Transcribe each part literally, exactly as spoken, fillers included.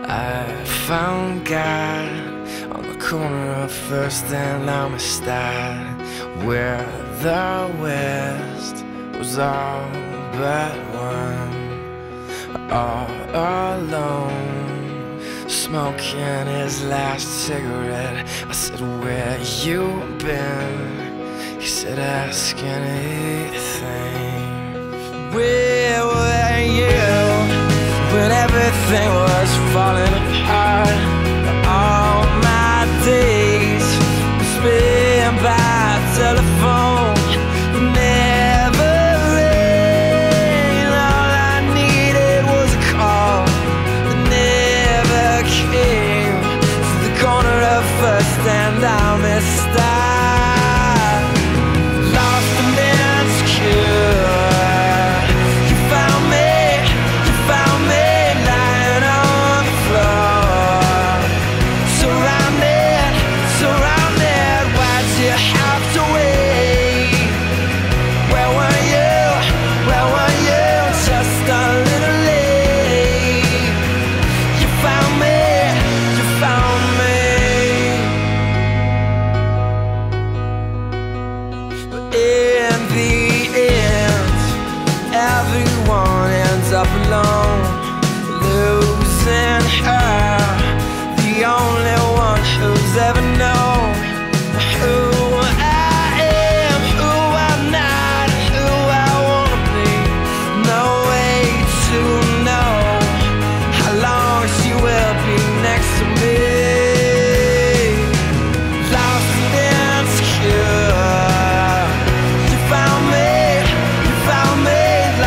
I found God on the corner of First and Amistad, where the West was all but one, all alone, smoking his last cigarette. I said, where you been? He said, ask anything. Where were you when everything was falling apart? All my days were spent by telephone. You never rang. All I needed was a call that never came. To the corner of First and Amistad, lost and insecure. Up alone, losing her, the only one who's ever known who I am, who I'm not, who I wanna be. No way to know how long she will be next to me. Lost and insecure, you found me, you found me.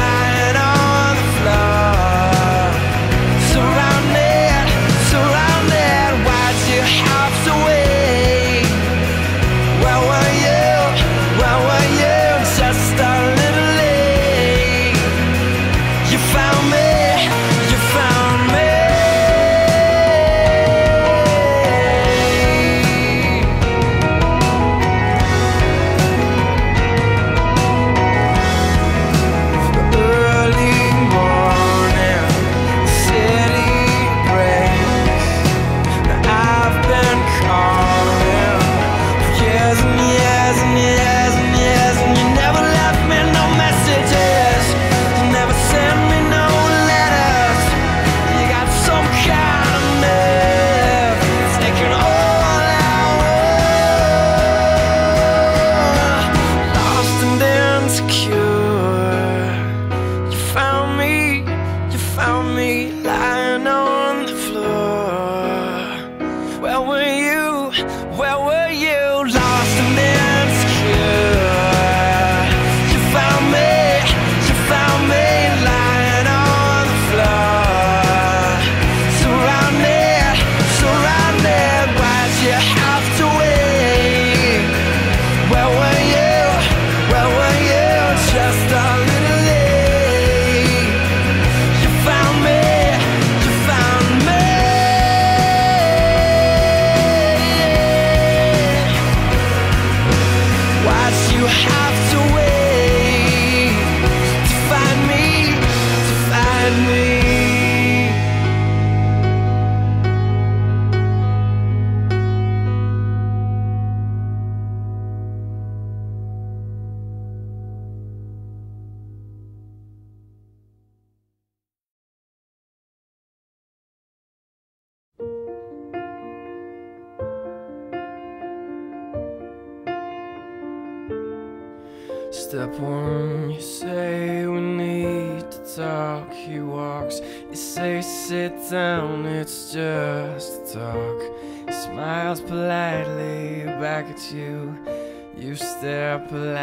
Step one, you say we need to talk. He walks, you say sit down, it's just a talk. He smiles politely back at you. You stare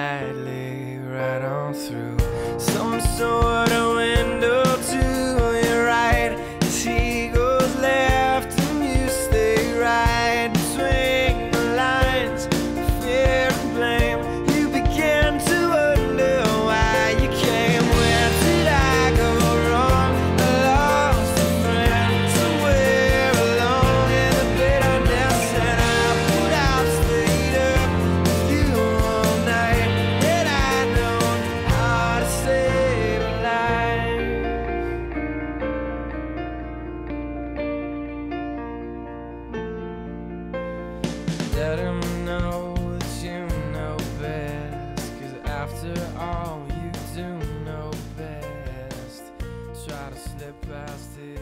politely right on through some sort of window to your right, as he goes left and you stay right between the lines of fear and blame. You begin to wonder why you came. Where did I go wrong? I lost a friend somewhere alone in the bitterness, and I would have stayed up with you all night. Yet I know how to say let him know that you know best, 'cause after all you do know best. Try to slip past it.